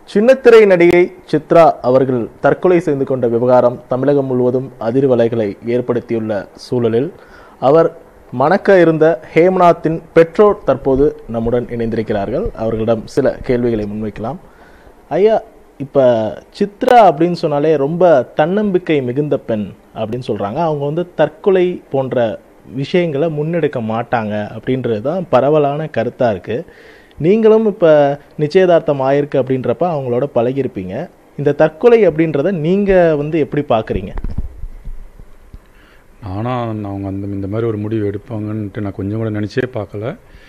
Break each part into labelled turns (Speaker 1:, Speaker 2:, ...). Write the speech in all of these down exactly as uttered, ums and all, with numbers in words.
Speaker 1: சின்னத்திரை நடிகை சித்ரா அவர்கள் தற்கொலை செய்து கொண்ட விவகாரம் தமிழகம் முழுவதும் அதிர்வலைகளை ஏற்படுத்தியுள்ள சூழலில் அவர் மணக்க இருந்த ஹேமநாத்தின் பெற்றோர் தற்போது நம்முடன் இணைந்திருக்கிறார்கள். அவர்களிடம் சில கேள்விகளை முன்வைக்கலாம். ஐயா, இப்போ சித்ரா அப்படின்னு சொன்னாலே ரொம்ப தன்னம்பிக்கை மிகுந்த பெண் அப்படின்னு சொல்கிறாங்க. அவங்க வந்து தற்கொலை போன்ற விஷயங்களை முன்னெடுக்க மாட்டாங்க அப்படின்றது தான் பரவலான கருத்தாக இருக்குது. நீங்களும் இப்போ நிச்சயதார்த்தம் ஆயிருக்கு அப்படின்றப்ப அவங்களோட பழகிருப்பீங்க. இந்த தற்கொலை அப்படின்றத நீங்கள் வந்து எப்படி பார்க்குறீங்க?
Speaker 2: ஆனால் அவங்க அந்த இந்த மாதிரி ஒரு முடிவு எடுப்பாங்கன்ட்டு நான் கொஞ்சம் கூட நினச்சே பார்க்கல.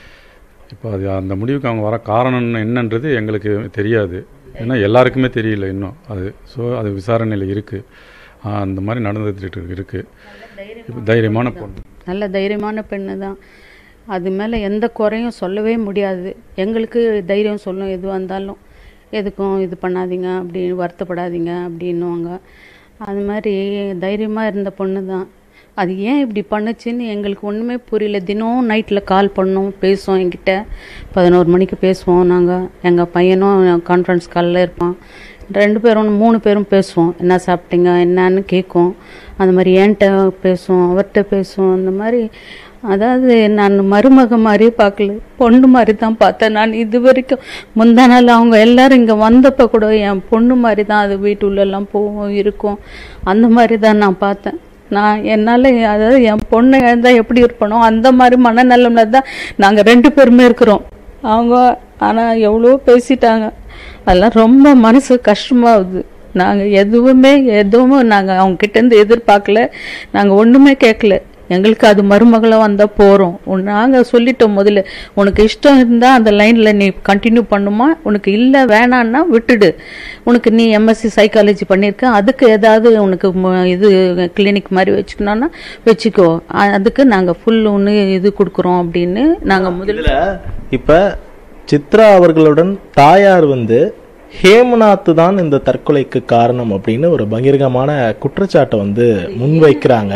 Speaker 2: இப்போ அது அந்த முடிவுக்கு அவங்க வர காரணம் என்னன்றது எங்களுக்கு தெரியாது. ஏன்னா எல்லாருக்குமே தெரியல இன்னும் அது. ஸோ அது விசாரணையில் இருக்குது. அந்த மாதிரி நடந்துட்டு இருக்குது. இப்போ தைரியமான பொண்ணு,
Speaker 3: நல்ல தைரியமான பெண்ணு தான். அது மேலே எந்த குறையும் சொல்லவே முடியாது. எங்களுக்கு தைரியம் சொல்லும், எதுவாக இருந்தாலும் எதுக்கும் இது பண்ணாதீங்க, அப்படின்னு வருத்தப்படாதீங்க அப்படின்னுவாங்க. அது மாதிரி தைரியமாக இருந்த பொண்ணு தான். அது ஏன் இப்படி பண்ணுச்சுன்னு எங்களுக்கு ஒன்றுமே புரியல. தினம் நைட்டில் கால் பண்ணோம், பேசுவோம். என்கிட்ட பதினோரு மணிக்கு பேசுவோம். நாங்கள் எங்கள் பையனும் கான்ஃபரன்ஸ் காலில் இருப்பான். ரெண்டு பேரும் மூணு பேரும் பேசுவோம். என்ன சாப்பிட்டீங்க என்னன்னு கேட்கும். அந்த மாதிரி என்கிட்ட பேசுவோம், அவர்கிட்ட பேசுவோம். அந்த மாதிரி அதாவது நான் மருமக மாதிரியே பார்க்கல, பொண்ணு மாதிரி தான் பார்த்தேன். நான் இது வரைக்கும் முந்தா நாள் அவங்க எல்லோரும் இங்கே வந்தப்போ கூட என் பொண்ணு மாதிரி தான் அது வீட்டுள்ளெல்லாம் போவோம் இருக்கும். அந்த மாதிரி தான் நான் பார்த்தேன். நான் என்னால் அதாவது என் பொண்ணு இருந்தால் எப்படி இருப்பனோ அந்த மாதிரி மனநலம்ல தான் நாங்கள் ரெண்டு பேருமே இருக்கிறோம். அவங்க ஆனால் எவ்வளோ பேசிட்டாங்க. அதெல்லாம் ரொம்ப மனசு கஷ்டமாகுது. நாங்கள் எதுவுமே எதுவும் நாங்கள் அவங்க கிட்டேருந்து எதிர்பார்க்கல. நாங்கள் ஒன்றுமே கேட்கல. எங்களுக்கு அது மருமகளாக வந்தால் போகிறோம். நாங்கள் சொல்லிட்டோம் முதல்ல, உனக்கு இஷ்டம் இருந்தால் அந்த லைனில் நீ கண்டினியூ பண்ணுமா, உனக்கு இல்லை வேணான்னா விட்டுடு. உனக்கு நீ எம்எஸ்சி சைக்காலஜி பண்ணியிருக்க, அதுக்கு ஏதாவது உனக்கு இது கிளினிக் மாதிரி வச்சுக்கணுன்னா வச்சுக்கோ, அதுக்கு நாங்கள் ஃபுல் ஒன்று இது கொடுக்குறோம் அப்படின்னு நாங்கள் முதல்ல.
Speaker 1: இப்போ சித்ரா அவர்களுடன் தாயார் வந்து ஹேமநாத் தான் இந்த தற்கொலைக்கு காரணம் அப்படின்னு ஒரு பகிரங்கமான குற்றச்சாட்டை வந்து முன்வைக்கிறாங்க.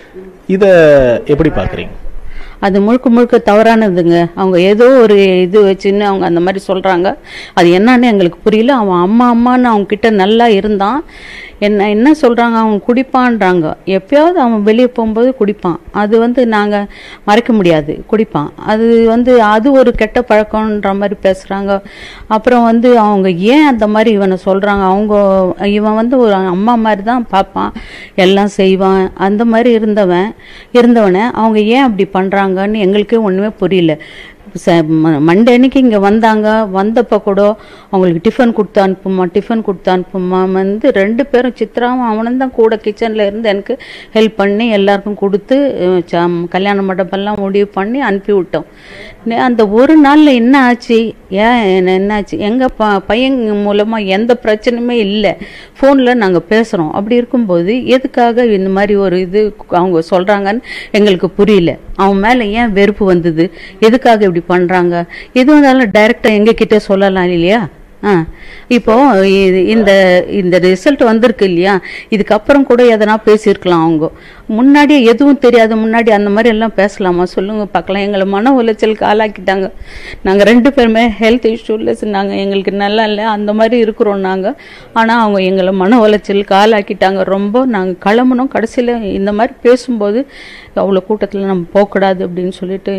Speaker 1: இதை எப்படி பார்க்குறீங்க?
Speaker 3: அது முழுக்க முழுக்க தவறானதுங்க. அவங்க ஏதோ ஒரு இது வச்சுன்னு அவங்க அந்த மாதிரி சொல்கிறாங்க. அது என்னன்னு எங்களுக்கு புரியல. அவன் அம்மா அம்மான்னு அவங்க கிட்ட நல்லா இருந்தான். என்ன என்ன சொல்கிறாங்க, அவன் குடிப்பான்றாங்க. எப்பயாவது அவன் வெளியே போகும்போது குடிப்பான். அது வந்து நாங்கள் மறைக்க முடியாது, குடிப்பான். அது வந்து அது ஒரு கெட்ட பழக்கம்ன்ற மாதிரி பேசுகிறாங்க. அப்புறம் வந்து அவங்க ஏன் அந்த மாதிரி இவனை சொல்கிறாங்க, அவங்க இவன் வந்து ஒரு அம்மா மாதிரி தான் பார்ப்பான், எல்லாம் செய்வான். அந்த மாதிரி இருந்தவன் இருந்தவனை அவங்க ஏன் அப்படி பண்ணுறாங்கன்னு எங்களுக்கே ஒன்றுமே புரியல. ச மண்டே அன்னைக்கு இங்கே வந்தாங்க. வந்தப்போ கூட அவங்களுக்கு டிஃபன் கொடுத்து அனுப்புமா டிஃபன் கொடுத்து அனுப்புமா வந்து ரெண்டு பேரும் சித்ராவும் அவனும் தான் கூட கிச்சனில் இருந்து எனக்கு ஹெல்ப் பண்ணி எல்லாருக்கும் கொடுத்து கல்யாண மண்டபம்லாம் முடிவு பண்ணி அனுப்பி விட்டோம். அந்த ஒரு நாளில் என்ன ஆச்சு, ஏன் என்ன ஆச்சு, எங்கள் ப பையன் மூலமாக எந்த பிரச்சனையுமே இல்லை. ஃபோனில் நாங்கள் பேசுகிறோம். அப்படி இருக்கும்போது எதுக்காக இந்த மாதிரி ஒரு இது அவங்க சொல்கிறாங்கன்னு எங்களுக்கு புரியல. அவன் மேலே ஏன் வெறுப்பு வந்தது, எதுக்காக இப்படி பண்ணுறாங்க, எது வந்தாலும் டைரெக்டாக எங்ககிட்ட சொல்லலாம் இல்லையா? ஆ இப்போ இந்த இந்த ரிசல்ட் வந்திருக்கு இல்லையா, இதுக்கப்புறம் கூட எதனா பேசியிருக்கலாம். அவங்க முன்னாடியே எதுவும் தெரியாது, முன்னாடி அந்த மாதிரி எல்லாம் பேசலாமா சொல்லுங்க பார்க்கலாம். எங்களை மன உளைச்சலுக்கு ஆளாக்கிட்டாங்க. நாங்கள் ரெண்டு பேருமே ஹெல்த் இஷ்யூவில் நாங்கள் எங்களுக்கு நல்லா இல்லை அந்த மாதிரி இருக்கிறோம் நாங்கள். ஆனால் அவங்க எங்களை மன உளைச்சலுக்கு ஆளாக்கிட்டாங்க ரொம்ப. நாங்கள் கிளம்பணும். கடைசியில் இந்த மாதிரி பேசும்போது அவ்வளோ கூட்டத்தில் நம்ம போகக்கூடாது அப்படின்னு சொல்லிட்டு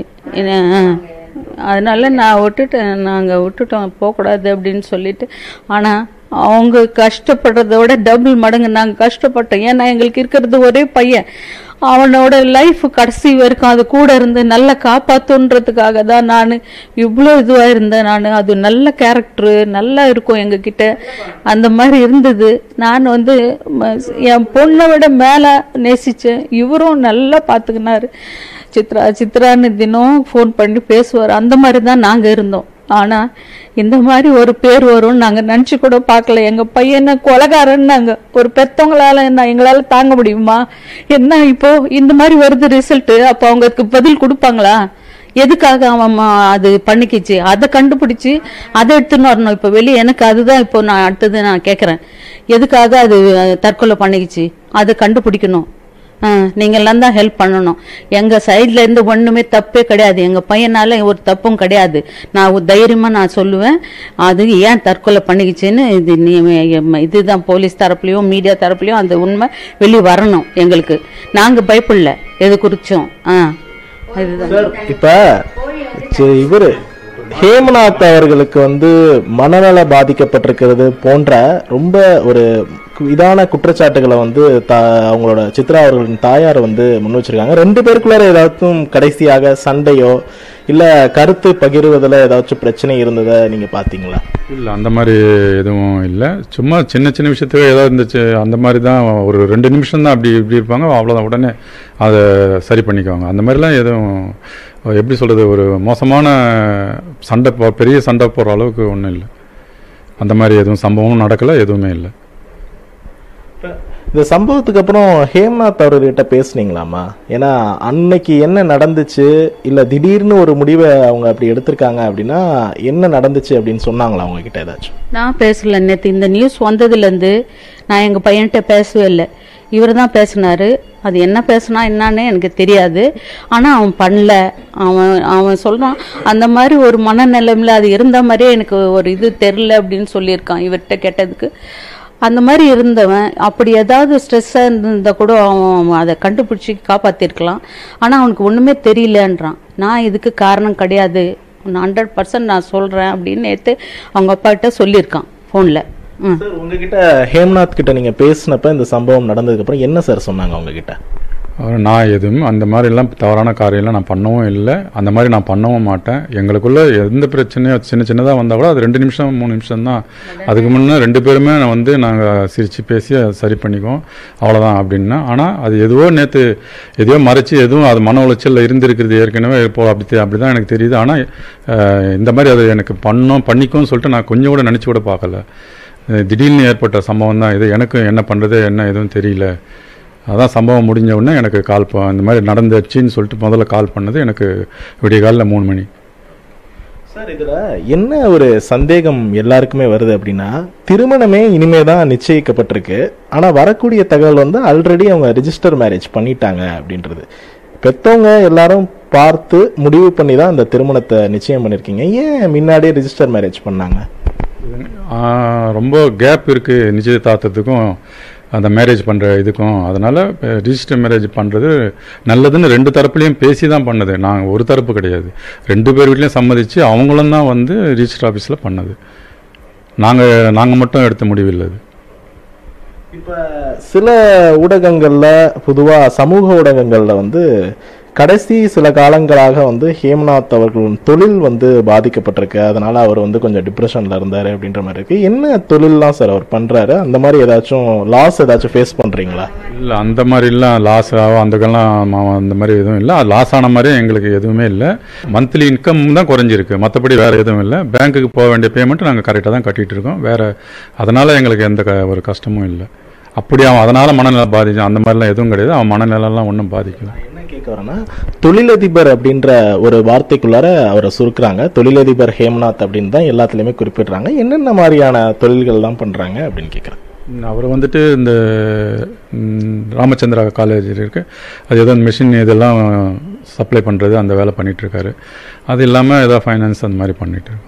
Speaker 3: அதனால நான் விட்டுட்டேன். நாங்கள் விட்டுட்டோம், போகக்கூடாது அப்படின்னு சொல்லிட்டு. ஆனால் அவங்க கஷ்டப்படுறத விட டபுள் மடங்கு நாங்கள் கஷ்டப்பட்டோம். ஏன்னா எங்களுக்கு இருக்கிறது ஒரே பையன். அவனோட லைஃப் கடைசி வரைக்கும் அது கூட இருந்து நல்லா காப்பாற்றுன்றதுக்காக தான் நான் இவ்வளோ இதுவாக இருந்தேன். நான் அது நல்ல கேரக்டரு நல்லா இருக்கும் எங்ககிட்ட அந்த மாதிரி இருந்தது. நான் வந்து என் பொண்ணை விட மேலே நேசித்தேன். இவரும் நல்லா பார்த்துக்கினாரு. சித்ரா சித்ரான்னு தினம் ஃபோன் பண்ணி பேசுவார். அந்த மாதிரி தான் நாங்கள் இருந்தோம். ஆனால் இந்த மாதிரி ஒரு பேர் வரும்னு நாங்கள் நினச்சி கூட பார்க்கல. எங்கள் பையனை கொலைகாரன்னு நாங்கள் ஒரு பெற்றவங்களால என்ன எங்களால் தாங்க முடியுமா? என்ன இப்போ இந்த மாதிரி வருது ரிசல்ட்டு, அப்போ அவங்களுக்கு பதில் கொடுப்பாங்களா? எதுக்காக அவன் அது பண்ணிக்கிச்சு, அதை கண்டுபிடிச்சி அதை எடுத்துன்னு வரணும். இப்போ வெளியே எனக்கு அதுதான் இப்போ நான் அடுத்தது நான் கேட்குறேன். எதுக்காக அது தற்கொலை பண்ணிக்கிச்சு அதை கண்டுபிடிக்கணும். நீங்கள்லாம் தான் ஹெல்ப் பண்ணணும். எங்கள் சைடில் இருந்து ஒன்றுமே தப்பே கிடையாது. எங்கள் பையனால் ஒரு தப்பும் கிடையாது. நான் தைரியமாக நான் சொல்லுவேன், அது ஏன் தற்கொலை பண்ணிக்கிச்சுன்னு. இது நீ இதுதான் போலீஸ் தரப்புலையும் மீடியா தரப்புலையும் அந்த உண்மை வெளியே வரணும் எங்களுக்கு. நாங்கள் பயப்படல எது குறிச்சும். ஆ இதுதான்.
Speaker 1: இப்போ இவர் ஹேமநாத் அவர்களுக்கு வந்து மனநல பாதிக்கப்பட்டிருக்கிறது போன்ற ரொம்ப ஒரு இதான குற்றச்சாட்டுகளை வந்து அவங்களோட சித்ரா அவர்களின் தாயார் வந்து முன் வச்சிருக்காங்க. ரெண்டு பேருக்குள்ளார ஏதாச்சும் கடைசியாக சண்டையோ இல்ல கருத்து பகிர்வதில் ஏதாச்சும் பிரச்சனை இருந்ததை நீங்க பாத்தீங்களா?
Speaker 2: இல்லை, அந்த மாதிரி எதுவும் இல்லை. சும்மா சின்ன சின்ன விஷயத்துக்கு ஏதாவது இருந்துச்சு, அந்த மாதிரி தான். ஒரு ரெண்டு நிமிஷம் தான் அப்படி இப்படி இருப்பாங்க, அவ்வளோதான், உடனே அதை சரி பண்ணிக்குவாங்க. அந்த மாதிரிலாம் எதுவும் எப்படி சொல்கிறது, ஒரு மோசமான சண்டை போ பெரிய சண்டை போடுற அளவுக்கு ஒன்றும் இல்லை. அந்த மாதிரி எதுவும் சம்பவமும் நடக்கலை, எதுவுமே இல்லை.
Speaker 1: இந்த சம்பவத்துக்கு அப்புறம் ஹேமநாத் அவர்கிட்ட பேசுனீங்களாமா? ஏன்னா அன்னைக்கு என்ன நடந்துச்சு, இல்லை திடீர்னு ஒரு முடிவை அவங்க அப்படி எடுத்திருக்காங்க அப்படின்னா என்ன நடந்துச்சு அப்படின்னு சொன்னாங்களா அவங்க கிட்ட ஏதாச்சும்?
Speaker 3: நான் பேசல. நேற்று இந்த நியூஸ் வந்ததுலேருந்து நான் எங்கள் பையன்கிட்ட பேசவே இல்லை. இவர் தான் பேசினார். அது என்ன பேசுனா என்னான்னு எனக்கு தெரியாது. ஆனால் அவன் பண்ணல. அவன் அவன் சொல்கிறான் அந்த மாதிரி ஒரு மனநிலைமையில் அது இருந்த மாதிரியே எனக்கு ஒரு இது தெரில அப்படின்னு சொல்லியிருக்கான் இவர்கிட்ட கேட்டதுக்கு. அந்த மாதிரி இருந்தவன் அப்படி ஏதாவது ஸ்ட்ரெஸ்ஸாக இருந்திருந்தால் கூட அவன் அதை கண்டுபிடிச்சி காப்பாற்றிருக்கலாம். ஆனால் அவனுக்கு ஒன்றுமே தெரியலன்றான். நான் இதுக்கு காரணம் கிடையாது, ஹண்ட்ரட் பர்சன்ட் நான் சொல்கிறேன் அப்படின்னு நேற்று அவங்க அப்பாகிட்ட சொல்லியிருக்கான் ஃபோனில்.
Speaker 1: சார், உங்ககிட்ட ஹேமநாத் கிட்ட நீங்கள் பேசினப்ப இந்த சம்பவம் நடந்ததுக்கப்புறம் என்ன சார் சொன்னாங்க உங்ககிட்ட?
Speaker 2: நான் எதுவும் அந்த மாதிரிலாம் தவறான காரியம்லாம் நான் பண்ணவும் இல்லை, அந்த மாதிரி நான் பண்ணவும் மாட்டேன். எங்களுக்குள்ளே எந்த பிரச்சனையும் சின்ன சின்னதாக வந்தால் கூட அது ரெண்டு நிமிஷம் மூணு நிமிஷம் தான். அதுக்கு முன்னே ரெண்டு பேருமே நான் வந்து நாங்கள் சிரித்து பேசி அதை சரி பண்ணிக்குவோம், அவ்வளோதான் அப்படின்னா. ஆனால் அது எதுவோ நேற்று எதையோ மறைச்சி எதுவும் அது மன உளைச்சலில் இருந்திருக்கிறது ஏற்கனவே இப்போ அப்படி அப்படி தான் எனக்கு தெரியுது. ஆனால் இந்த மாதிரி அது எனக்கு பண்ணோம் பண்ணிக்கும்னு சொல்லிட்டு நான் கொஞ்சம் கூட நினச்சி கூட பார்க்கல. திடீர்னு ஏற்பட்ட சம்பவம் தான் இது. எனக்கு என்ன பண்ணுறது என்ன எதுவும் தெரியல. அதான் சம்பவம் முடிஞ்ச உடனே எனக்கு கால் ப இந்த மாதிரி நடந்துச்சுன்னு சொல்லிட்டு முதல்ல கால் பண்ணது எனக்கு விடிய காலில் மூணு மணி.
Speaker 1: சார், இதில் என்ன ஒரு சந்தேகம் எல்லாருக்குமே வருது அப்படின்னா, திருமணமே இனிமே தான் நிச்சயிக்கப்பட்டிருக்கு, ஆனால் வரக்கூடிய தகவல் வந்து ஆல்ரெடி அவங்க ரிஜிஸ்டர் மேரேஜ் பண்ணிட்டாங்க அப்படின்றது. பெற்றவங்க எல்லாரும் பார்த்து முடிவு பண்ணி தான் இந்த திருமணத்தை நிச்சயம் பண்ணியிருக்கீங்க. ஏன் முன்னாடியே ரிஜிஸ்டர் மேரேஜ் பண்ணாங்க?
Speaker 2: ரொம்ப கேப் இருக்குது நிச்சயதார்த்தத்துக்கும் அந்த மேரேஜ் பண்ணுற இதுக்கும். அதனால் ரிஜிஸ்டர் மேரேஜ் பண்ணுறது நல்லதுன்னு ரெண்டு தரப்புலையும் பேசி தான் பண்ணது. நாங்கள் ஒரு தரப்பு கிடையாது, ரெண்டு பேர் வீட்லேயும் சம்மதிச்சு அவங்களும் தான் வந்து ரிஜிஸ்டர் ஆஃபீஸில் பண்ணது. நாங்கள் நாங்கள் மட்டும் எடுத்த முடிவு இல்லை.
Speaker 1: இப்போ சில ஊடகங்களில், பொதுவாக சமூக ஊடகங்களில் வந்து கடைசி சில காலங்களாக வந்து ஹேமநாத் அவர்களின் தொழில் வந்து பாதிக்கப்பட்டிருக்கு, அதனால அவர் வந்து கொஞ்சம் டிப்ரெஷனில் இருந்தார் அப்படின்ற மாதிரி இருக்குது. என்ன தொழில்லாம் சார் அவர் பண்ணுறாரு? அந்த மாதிரி ஏதாச்சும் லாஸ் ஏதாச்சும் ஃபேஸ் பண்ணுறீங்களா?
Speaker 2: இல்லை, அந்த மாதிரிலாம் லாஸ் ஆகும் அதுக்கெல்லாம் அந்த மாதிரி எதுவும் இல்லை. லாஸ் ஆன மாதிரி எங்களுக்கு எதுவுமே இல்லை. மந்த்லி இன்கம் தான் குறைஞ்சிருக்கு, மற்றபடி வேறு எதுவும் இல்லை. பேங்க்குக்கு போக வேண்டிய பேமெண்ட் நாங்கள் கரெக்டாக தான் கட்டிகிட்டு இருக்கோம். வேறு அதனால் எங்களுக்கு எந்த ஒரு கஷ்டமும் இல்லை. அப்படி அவன் அதனால் மனநிலை பாதிக்கும் அந்த மாதிரிலாம் எதுவும் கிடையாது. அவன் மனநிலைலாம் ஒன்றும் பாதிக்கல.
Speaker 1: என்ன கேட்க வரேன்னா, தொழிலதிபர் அப்படின்ற ஒரு வார்த்தைக்குள்ளார அவரை சுருக்குறாங்க. தொழிலதிபர் ஹேமநாத் அப்படின்னு தான் எல்லாத்துலேயுமே குறிப்பிடுறாங்க. என்னென்ன மாதிரியான தொழில்கள்லாம் பண்ணுறாங்க அப்படின்னு கேட்குறேன்.
Speaker 2: அவர் வந்துட்டு இந்த ராமச்சந்திரா காலேஜ் இருக்குது, அது ஏதோ மிஷின் இதெல்லாம் சப்ளை பண்ணுறது அந்த வேலை பண்ணிகிட்ருக்காரு. அது இல்லாமல் ஏதோ ஃபைனான்ஸ் அந்த மாதிரி பண்ணிகிட்ருக்கோம்.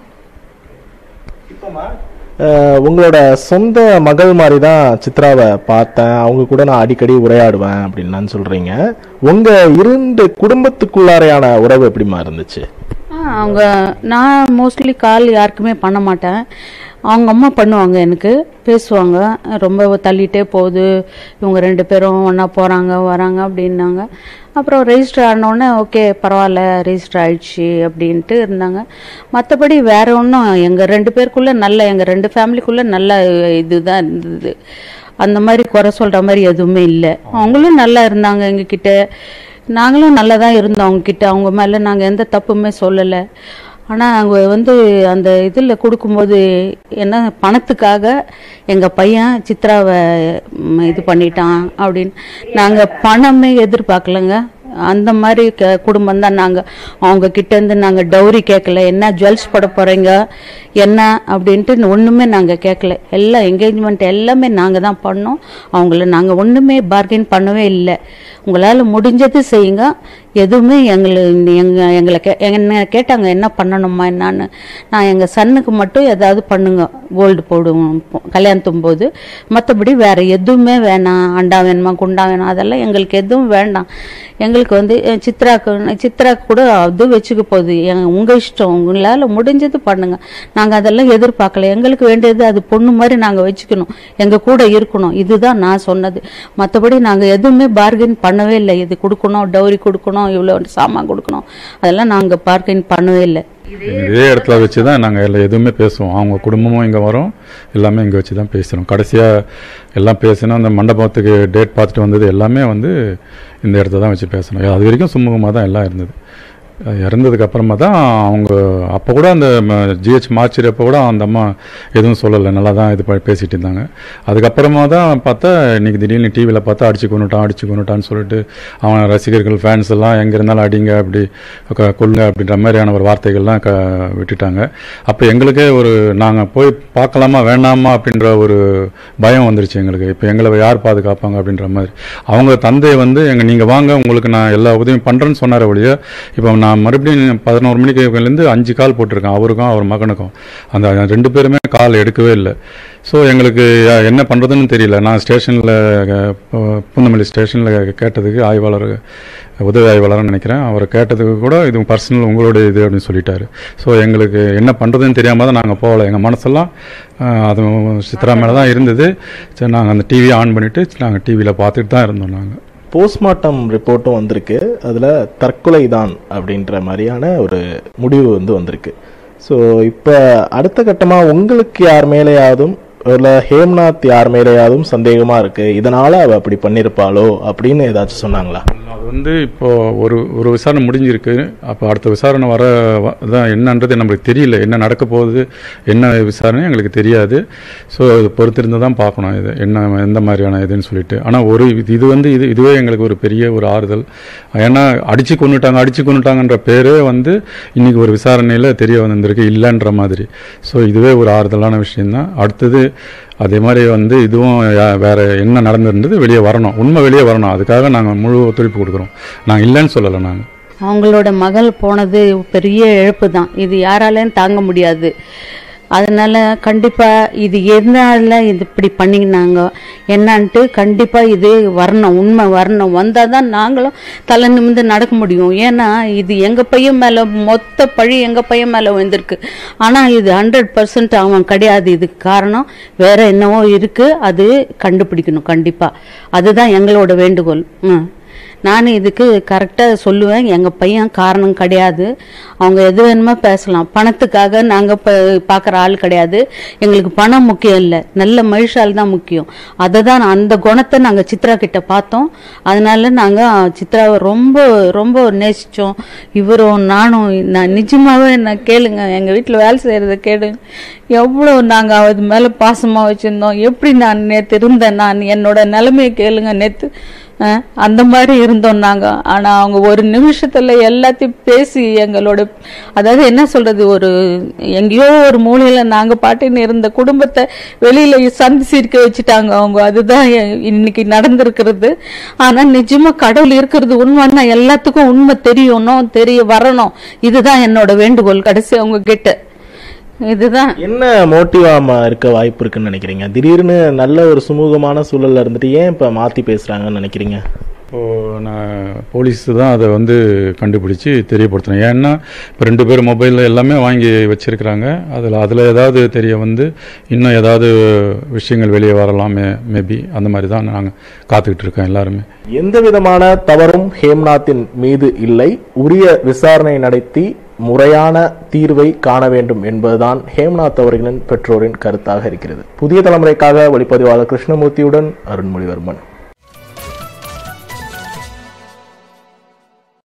Speaker 1: உங்களோட சொந்த மகள் மாதிரி தான் சித்ராவை பார்த்தேன், அவங்க கூட நான் அடிக்கடி உரையாடுவேன் அப்படின்னு சொல்கிறீங்க. உங்கள் இரண்டு குடும்பத்துக்குள்ளாரையான உறவு எப்படிமா இருந்துச்சு?
Speaker 3: அவங்க நான் மோஸ்ட்லி கால் யாருக்குமே பண்ண மாட்டேன். அவங்க அம்மா பண்ணுவாங்க, எனக்கு பேசுவாங்க. ரொம்ப தள்ளிட்டே போகுது, இவங்க ரெண்டு பேரும் ஒன்றா போகிறாங்க வராங்க அப்படின்னாங்க. அப்புறம் ரெஜிஸ்டர் ஆனோடனே ஓகே பரவாயில்ல ரெஜிஸ்டர் ஆயிடுச்சு அப்படின்ட்டு இருந்தாங்க. மற்றபடி வேற ஒன்றும் எங்கள் ரெண்டு பேருக்குள்ளே நல்ல எங்கள் ரெண்டு ஃபேமிலிக்குள்ளே நல்ல இதுதான் இருந்தது. அந்த மாதிரி குறை சொல்கிற மாதிரி எதுவுமே இல்லை. அவங்களும் நல்லா இருந்தாங்க எங்ககிட்ட, நாங்களும் நல்லா தான் இருந்தோம் அவங்கக்கிட்ட. அவங்க மேலே நாங்கள் எந்த தப்புமே சொல்லலை. ஆனால் அவங்க வந்து அந்த இதில் கொடுக்கும்போது என்ன பணத்துக்காக எங்கள் பையன் சித்ராவை இது பண்ணிட்டான் அப்படின்னு நாங்கள் பணமே எதிர்பார்க்கலங்க. அந்த மாதிரி குடும்பம் தான் நாங்கள். அவங்க கிட்டேருந்து நாங்கள் டவுரி கேட்கல, என்ன ஜுவல்ஸ் போட போகிறீங்க என்ன அப்படின்ட்டு ஒன்றுமே நாங்கள் கேட்கல. எல்லாம் என்கேஜ்மெண்ட் எல்லாமே நாங்கள் தான் பண்ணோம். அவங்கள நாங்கள் ஒன்றுமே பார்கெயின் பண்ணவே இல்லை. உங்களால் முடிஞ்சது செய்யுங்க, எதுவுமே எங்களை எங்கள் எங்களை கே என்ன கேட்டாங்க என்ன பண்ணணுமா என்னான்னு. நான் எங்கள் சன்னுக்கு மட்டும் ஏதாவது பண்ணுங்க, கோல்டு போடுவோம் கல்யாணத்தும் போது, மற்றபடி வேறு எதுவுமே வேணாம். அண்டா வேணுமா குண்டா வேணும் அதெல்லாம் எங்களுக்கு எதுவும் வேண்டாம். எங்களுக்கு வந்து சித்ராக்கு சித்ராக்கு கூட அது வச்சுக்க போகுது, எங் உங்கள் இஷ்டம், உங்களால் முடிஞ்சது பண்ணுங்கள். நாங்கள் அதெல்லாம் எதிர்பார்க்கல. எங்களுக்கு வேண்டியது அது பொண்ணு மாதிரி நாங்கள் வச்சுக்கணும், எங்கள் கூட இருக்கணும். இதுதான் நான் சொன்னது. மற்றபடி நாங்கள் எதுவுமே பார்கெயின் பண்ணவே இல்லை. இது கொடுக்கணும், டவுரி கொடுக்கணும், இவ்வளோ சாமான் கொடுக்கணும், அதெல்லாம் நாங்கள் பார்கெயின் பண்ணவே இல்லை.
Speaker 2: இதே இடத்துல வச்சு தான் நாங்கள் எல்லாம் எதுவுமே பேசுவோம். அவங்க குடும்பமும் இங்கே வரும், எல்லாமே இங்கே வச்சு தான் பேசுகிறோம். கடைசியாக எல்லாம் பேசினா அந்த மண்டபத்துக்கு டேட் பார்த்துட்டு வந்தது எல்லாமே வந்து இந்த இடத்த தான் வச்சு பேசணும். அது வரைக்கும் சுமூகமாக தான் எல்லாம் இருந்தது. இறந்ததுக்கு அப்புறமா தான் அவங்க அப்போ கூட அந்த ஜிஹெச் மார்ச்சரி அப்போ கூட அந்த அம்மா எதுவும் சொல்லலை, நல்லா தான் இது பேசிகிட்டு இருந்தாங்க. அதுக்கப்புறமா தான் பார்த்தா இன்றைக்கி திடீர்னு டிவியில் பார்த்தா அடிச்சு கொண்டுட்டான் அடிச்சு கொண்டுட்டான்னு சொல்லிட்டு அவன் ரசிகர்கள் ஃபேன்ஸ் எல்லாம் எங்கே இருந்தாலும் அடிங்க அப்படி கொள்ளுங்க அப்படின்ற மாதிரியான ஒரு வார்த்தைகள்லாம் க விட்டுட்டாங்க. அப்போ எங்களுக்கே ஒரு நாங்கள் போய் பார்க்கலாமா வேண்டாமா அப்படின்ற ஒரு பயம் வந்துருச்சு எங்களுக்கு. இப்போ எங்களை யார் பாதுகாப்பாங்க அப்படின்ற மாதிரி. அவங்க தந்தை வந்து எங்கள் நீங்கள் வாங்க உங்களுக்கு நான் எல்லா உதவியும் பண்ணுறேன்னு சொன்னார் ஒழிய, இப்போ நான் மறுபடியும் பதினோரு மணிக்குலேருந்து அஞ்சு கால் போட்டிருக்கேன் அவருக்கும் அவர் மகனுக்கும். அந்த ரெண்டு பேருமே கால் எடுக்கவே இல்லை. ஸோ எங்களுக்கு என்ன பண்ணுறதுன்னு தெரியல. நான் ஸ்டேஷனில் பூந்தமல்லி ஸ்டேஷனில் கேட்டதுக்கு ஆய்வாளர் உதவி ஆய்வாளர்னு நினைக்கிறேன், அவரை கேட்டதுக்கு கூட இது பர்சனல் உங்களுடைய இது அப்படின்னு சொல்லிட்டாரு. ஸோ எங்களுக்கு என்ன பண்ணுறதுன்னு தெரியாமல் தான் நாங்கள் போகலை. எங்கள் மனசெல்லாம் அது சித்ரா மேலே தான் இருந்தது. சரி நாங்கள் அந்த டிவியை ஆன் பண்ணிவிட்டு நாங்கள் டிவியில் பார்த்துட்டு தான் இருந்தோம். நாங்கள்
Speaker 1: போஸ்ட்மார்ட்டம் ரிப்போர்ட்டும் வந்திருக்கு, அதில் தற்கொலை தான் அப்படின்ற மாதிரியான ஒரு முடிவு வந்து வந்திருக்கு. ஸோ இப்போ அடுத்த கட்டமாக உங்களுக்கு யார் மேலேயாவதும் இல்லை ஹேம்நாத் யார் மேலேயாவதும் சந்தேகமாக இருக்குது, இதனால் அவள் அப்படி பண்ணியிருப்பாளோ அப்படின்னு ஏதாச்சும் சொன்னாங்களா?
Speaker 2: அது வந்து இப்போது ஒரு ஒரு விசாரணை முடிஞ்சிருக்கு. அப்போ அடுத்த விசாரணை வர தான் என்னன்றது நம்மளுக்கு தெரியல. என்ன நடக்க போகுது என்ன விசாரணை எங்களுக்கு தெரியாது. ஸோ இது பொறுத்திருந்து தான் பார்க்கணும் இது என்ன எந்த மாதிரியான இதுன்னு சொல்லிட்டு. ஆனால் ஒரு இது வந்து இது இதுவே எங்களுக்கு ஒரு பெரிய ஒரு ஆறுதல். ஏன்னா அடித்து கொண்டுட்டாங்க அடித்து கொண்டுட்டாங்கன்ற பேரே வந்து இன்றைக்கி ஒரு விசாரணையில் தெரிய வந்திருக்கு இல்லைன்ற மாதிரி. ஸோ இதுவே ஒரு ஆறுதலான விஷயந்தான். அடுத்தது அதே மாதிரி வந்து இதுவும் வேறு என்ன நடந்திருந்தது வெளியே வரணும், உண்மை வெளியே வரணும். அதுக்காக நாங்கள் முழு ஒத்துழைப்பு கொடுக்குறோம். நாங்கள் இல்லைன்னு சொல்லலை. நாங்கள்
Speaker 3: அவங்களோட மகள் போனது பெரிய இழப்பு தான், இது யாராலையும் தாங்க முடியாது. அதனால் கண்டிப்பாக இது எதனால இது இப்படி பண்ணிக்கினாங்க என்னான்ட்டு கண்டிப்பாக இது வரணும், உண்மை வரணும். வந்தால் தான் நாங்களும் தலை நிமிர்ந்து நடக்க முடியும். ஏன்னா இது எங்கள் பையன் மேலே மொத்த பழி எங்கள் பையன் மேலே வந்திருக்கு. ஆனால் இது ஹண்ட்ரட் பர்சன்ட் அவன் கிடையாது. இதுக்கு காரணம் வேறு என்னவோ இருக்குது, அது கண்டுபிடிக்கணும் கண்டிப்பாக. அதுதான் எங்களோட வேண்டுகோள். ம் நான் இதுக்கு கரெக்டாக சொல்லுவேன், எங்கள் பையன் காரணம் கிடையாது. அவங்க எது வேணுமோ பேசலாம், பணத்துக்காக நாங்கள் இப்போ பார்க்குற ஆள் கிடையாது. எங்களுக்கு பணம் முக்கியம் இல்லை, நல்ல மனுஷால் தான் முக்கியம். அதை தான் அந்த குணத்தை நாங்கள் சித்ரா கிட்ட பார்த்தோம். அதனால நாங்கள் சித்ராவை ரொம்ப ரொம்ப நேசித்தோம். இவரும் நானும் நான் நிஜமாகவே நான் கேளுங்க, எங்கள் வீட்டில் வேலை செய்கிறத கேளுங்க, எவ்வளோ நாங்கள் அது மேலே பாசமாக வச்சுருந்தோம். எப்படி நான் நேற்று இருந்தேன், நான் என்னோட நிலைமையை கேளுங்க, நேற்று அந்த மாதிரி இருந்தோம் நாங்கள். ஆனால் அவங்க ஒரு நிமிஷத்தில் எல்லாத்தையும் பேசி எங்களோட, அதாவது என்ன சொல்கிறது, ஒரு எங்கேயோ ஒரு மூலையில் நாங்கள் பாட்டின்னு இருந்த குடும்பத்தை வெளியில் சந்தி சிரிக்க வச்சுட்டாங்க அவங்க. அதுதான் இன்னைக்கு நடந்திருக்கிறது. ஆனால் நிஜமாக கடவுள் இருக்கிறது உண்மைன்னா எல்லாத்துக்கும் உண்மை தெரியணும், தெரிய வரணும். இதுதான் என்னோட வேண்டுகோள் கடைசி அவங்க கிட்ட. இதுதான்
Speaker 1: என்ன மோட்டிவாமா இருக்க வாய்ப்பு இருக்குன்னு நினைக்கிறீங்க? திடீர்னு நல்ல ஒரு சுமூகமான சூழல்ல இருந்துட்டு ஏன் இப்போ மாற்றி பேசுகிறாங்கன்னு நினைக்கிறீங்க?
Speaker 2: இப்போது நான் போலீஸ் தான் அதை வந்து கண்டுபிடிச்சி தெரியப்படுத்தினேன். ஏன்னா இப்போ ரெண்டு பேரும் மொபைலில் எல்லாமே வாங்கி வச்சுருக்கிறாங்க. அதில் அதில் ஏதாவது தெரிய வந்து இன்னும் ஏதாவது விஷயங்கள் வெளியே வரலாமே, மேபி அந்த மாதிரி தான் நாங்கள் காத்துக்கிட்டு இருக்கோம் எல்லாருமே.
Speaker 1: எந்த விதமான தவறும் ஹேம்நாத்தின் மீது இல்லை, உரிய விசாரணை நடத்தி முறையான தீர்வை காண வேண்டும் என்பதுதான் ஹேம்நாத் அவர்களின் பெற்றோரின் கருத்தாக இருக்கிறது. புதிய தலைமுறைக்காக ஒளிப்பதிவாளர் கிருஷ்ணமூர்த்தியுடன் அருண்மொழிவர்மன்.